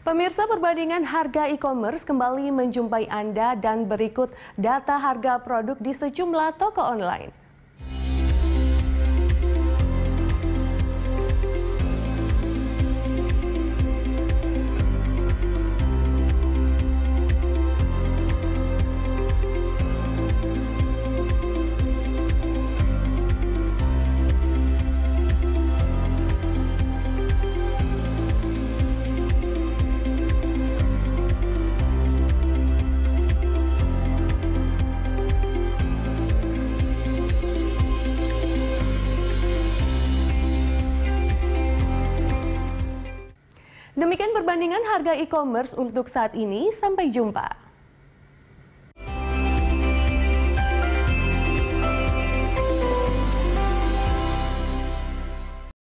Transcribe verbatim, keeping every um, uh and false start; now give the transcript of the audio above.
Pemirsa, perbandingan harga e-commerce kembali menjumpai Anda dan berikut data harga produk di sejumlah toko online. Demikian perbandingan harga e-commerce untuk saat ini. Sampai jumpa.